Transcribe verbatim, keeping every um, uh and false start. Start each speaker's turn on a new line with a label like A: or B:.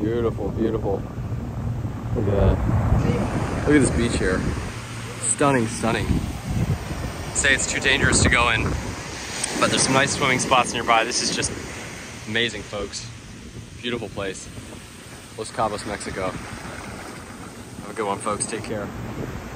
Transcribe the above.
A: Beautiful, beautiful. Look at that. Look at this beach here. Stunning, stunning. Say it's too dangerous to go in, but there's some nice swimming spots nearby. This is just amazing, folks. Beautiful place. Los Cabos, Mexico. Have a good one, folks. Take care.